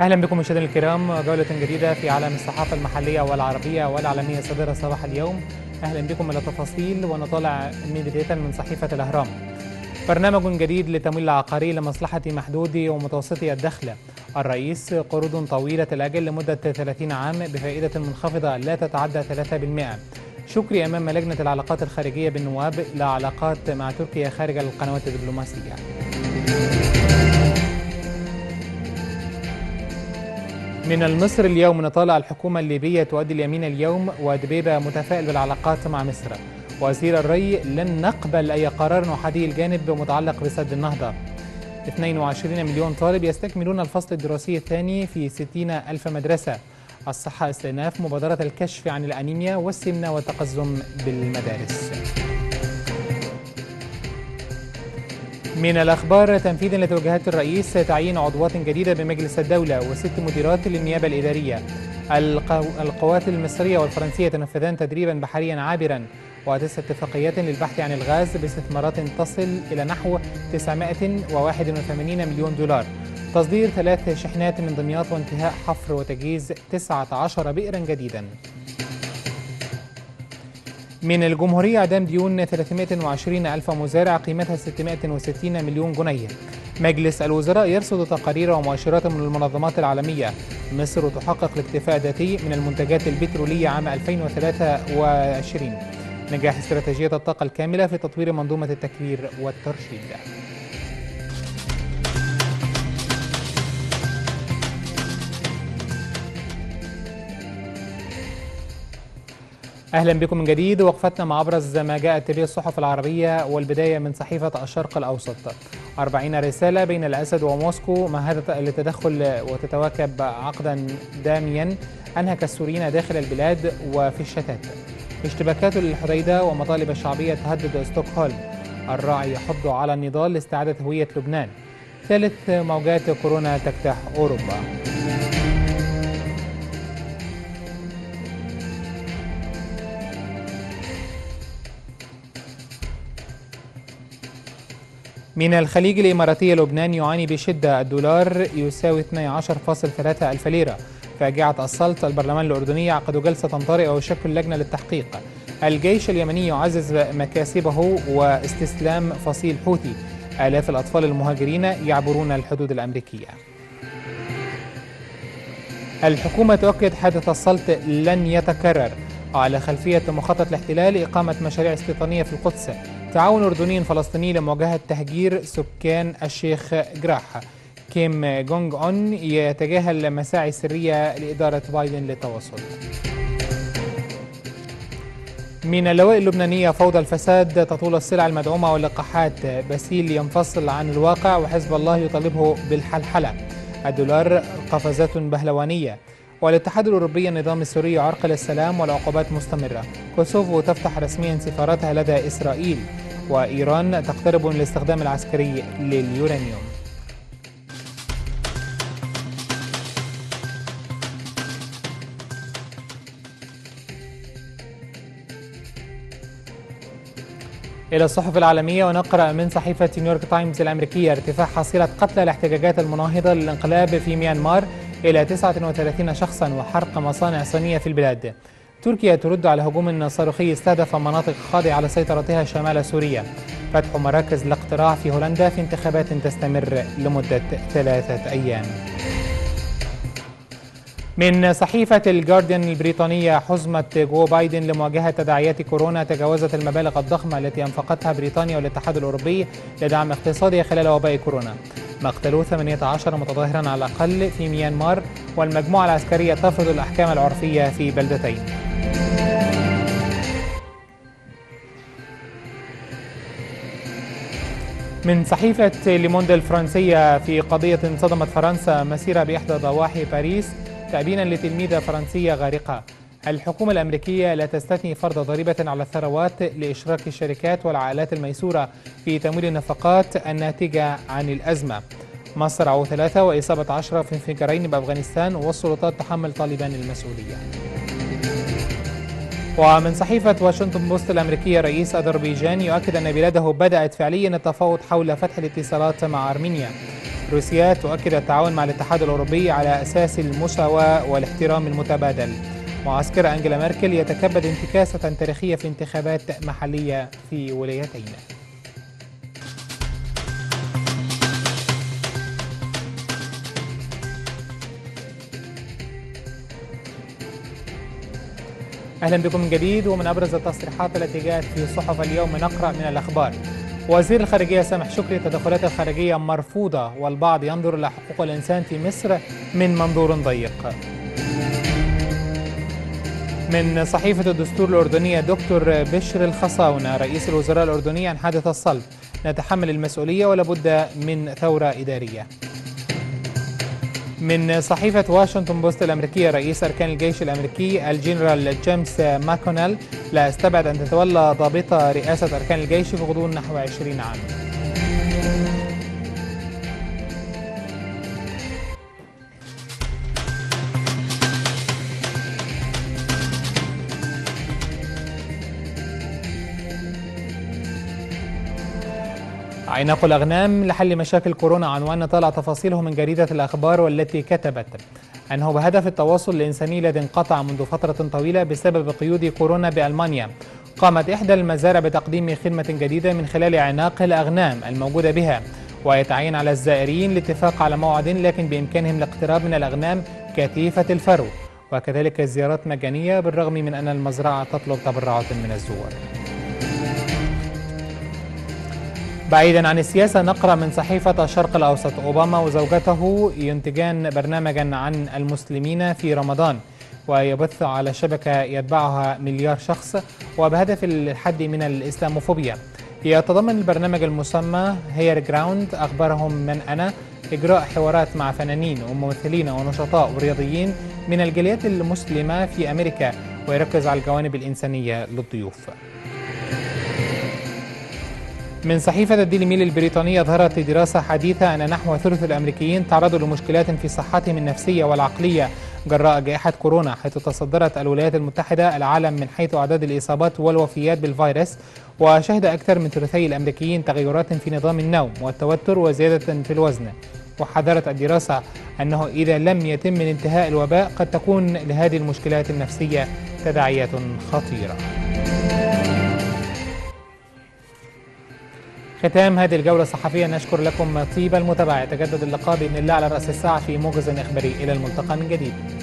أهلا بكم مشاهدينا الكرام، جولة جديدة في عالم الصحافة المحلية والعربية والعالمية صادرة صباح اليوم. أهلا بكم إلى تفاصيل ونطالع بداية من صحيفة الأهرام. برنامج جديد للتمويل العقاري لمصلحة محدودي ومتوسطي الدخل. الرئيس قروض طويلة الأجل لمدة 30 عام بفائدة منخفضة لا تتعدى 3%. شكري أمام لجنة العلاقات الخارجية بالنواب لعلاقات مع تركيا خارج القنوات الدبلوماسية. من المصري اليوم نطالع الحكومة الليبية تؤدي اليمين اليوم ودبيبة متفائل بالعلاقات مع مصر. وزير الري لن نقبل أي قرار أحادي الجانب متعلق بسد النهضة. 22 مليون طالب يستكملون الفصل الدراسي الثاني في 60 ألف مدرسة. الصحة استئناف مبادرة الكشف عن الأنيميا والسمنة والتقزم بالمدارس. من الأخبار تنفيذا لتوجيهات الرئيس تعيين عضوات جديدة بمجلس الدولة و6 مديرات للنيابة الإدارية. القوات المصرية والفرنسية تنفذان تدريبا بحريا عابرا و9 اتفاقيات للبحث عن الغاز باستثمارات تصل إلى نحو 981 مليون دولار. تصدير 3 شحنات من دمياط وانتهاء حفر وتجهيز 19 بئرا جديدا. من الجمهورية إعدام ديون 320 ألف مزارع قيمتها 660 مليون جنيه. مجلس الوزراء يرصد تقارير ومؤشرات من المنظمات العالمية. مصر تحقق الاكتفاء الذاتي من المنتجات البترولية عام 2023. نجاح استراتيجية الطاقة الكاملة في تطوير منظومة التكرير والترشيد. أهلا بكم من جديد. وقفتنا مع أبرز ما جاءت به الصحف العربية، والبداية من صحيفة الشرق الأوسط. 40 رسالة بين الأسد وموسكو مهدة للتدخل وتتواكب عقدا داميا أنهك السوريين داخل البلاد وفي الشتات. اشتباكات للحديدة ومطالب الشعبية تهدد ستوكهولم. الراعي يحض على النضال لاستعادة هوية لبنان. ثالث موجات كورونا تجتاح أوروبا. من الخليج الإماراتي لبنان يعاني بشدة. الدولار يساوي 12.3 ألف ليرة. فاجعة السلط. البرلمان الأردني يعقد جلسة طارئة ويشكل لجنة للتحقيق. الجيش اليمني يعزز مكاسبه واستسلام فصيل حوثي. آلاف الأطفال المهاجرين يعبرون الحدود الأمريكية. الحكومة تؤكد حادث السلط لن يتكرر. على خلفية مخطط الاحتلال إقامة مشاريع استيطانية في القدس. تعاون أردني فلسطيني لمواجهة تهجير سكان الشيخ جراح. كيم جونج أون يتجاهل مساعي سرية لإدارة بايدن للتواصل. من اللواء اللبنانية فوضى الفساد تطول السلع المدعومة واللقاحات. باسيل ينفصل عن الواقع وحزب الله يطالبه بالحلحلة. الدولار قفزات بهلوانية. والاتحاد الأوروبي النظام السوري يعرقل السلام والعقوبات مستمرة. كوسوفو تفتح رسميا سفارتها لدى إسرائيل. وإيران تقترب من الاستخدام العسكري لليورانيوم. إلى الصحف العالمية ونقرأ من صحيفة نيويورك تايمز الأمريكية. ارتفاع حصيلة قتلى الاحتجاجات المناهضة للانقلاب في ميانمار إلى 39 شخصا وحرق مصانع صينية في البلاد. تركيا ترد على هجوم صاروخي استهدف مناطق خاضعة لسيطرتها شمال سوريا. فتح مراكز الاقتراع في هولندا في انتخابات تستمر لمدة 3 أيام. من صحيفة الجارديان البريطانية. حزمة جو بايدن لمواجهة تداعيات كورونا تجاوزت المبالغ الضخمة التي أنفقتها بريطانيا والاتحاد الأوروبي لدعم اقتصادها خلال وباء كورونا. مقتلو 18 متظاهرا على الأقل في ميانمار، والمجموعة العسكرية تفرض الأحكام العرفية في بلدتين. من صحيفة ليموند الفرنسية. في قضية صدمت فرنسا مسيرة بإحدى ضواحي باريس تأبينا لتلميذة فرنسية غارقة. الحكومة الأمريكية لا تستثني فرض ضريبة على الثروات لإشراك الشركات والعائلات الميسورة في تمويل النفقات الناتجة عن الأزمة. مصرع 3 وإصابة 10 في انفجارين بأفغانستان، والسلطات تحمل طالبان المسؤولية. ومن صحيفة واشنطن بوست الأمريكية. رئيس أذربيجان يؤكد أن بلاده بدأت فعليا التفاوض حول فتح الاتصالات مع أرمينيا. روسيا تؤكد التعاون مع الاتحاد الأوروبي على أساس المساواة والاحترام المتبادل. معسكر أنجيلا ميركل يتكبد انتكاسة تاريخية في انتخابات محلية في ولايتين. أهلا بكم من جديد. ومن أبرز التصريحات التي جاءت في صحف اليوم نقرأ من الأخبار: وزير الخارجية سامح شكري: التدخلات الخارجية مرفوضة والبعض ينظر إلى حقوق الإنسان في مصر من منظور ضيق. من صحيفة الدستور الأردنية: دكتور بشر الخصاونة رئيس الوزراء الأردني عن حادث الصلب: نتحمل المسؤولية ولا بد من ثورة إدارية. من صحيفة واشنطن بوست الأمريكية: رئيس أركان الجيش الأمريكي الجنرال جيمس ماكونيل: لا أستبعد أن تتولى ضابطة رئاسة أركان الجيش في غضون نحو 20 عام. عناق الأغنام لحل مشاكل كورونا، عنوان طلع تفاصيله من جريدة الأخبار، والتي كتبت أنه بهدف التواصل الإنساني الذي انقطع منذ فترة طويلة بسبب قيود كورونا بألمانيا، قامت إحدى المزارع بتقديم خدمة جديدة من خلال عناق الأغنام الموجودة بها، ويتعين على الزائرين الاتفاق على موعد لكن بإمكانهم الاقتراب من الأغنام كثيفة الفرو، وكذلك الزيارات مجانية بالرغم من أن المزرعة تطلب تبرعات من الزوار. بعيدا عن السياسة نقرأ من صحيفة الشرق الأوسط: أوباما وزوجته ينتجان برنامجا عن المسلمين في رمضان، ويبث على شبكة يتبعها مليار شخص، وبهدف الحد من الإسلاموفوبيا. يتضمن البرنامج المسمى هير جراوند أخبارهم من أنا إجراء حوارات مع فنانين وممثلين ونشطاء ورياضيين من الجاليات المسلمة في أمريكا، ويركز على الجوانب الإنسانية للضيوف. من صحيفة الديلي ميل البريطانية: أظهرت دراسة حديثة أن نحو ثلث الأمريكيين تعرضوا لمشكلات في صحتهم النفسية والعقلية جراء جائحة كورونا، حيث تصدرت الولايات المتحدة العالم من حيث أعداد الإصابات والوفيات بالفيروس، وشهد أكثر من ثلثي الأمريكيين تغيرات في نظام النوم والتوتر وزيادة في الوزن. وحذرت الدراسة أنه إذا لم يتم انتهاء الوباء قد تكون لهذه المشكلات النفسية تداعيات خطيرة. ختام هذه الجولة الصحفية، نشكر لكم طيب المتابعة. يتجدد اللقاء بإذن الله على رأس الساعة في موجز إخباري. إلى الملتقى من جديد.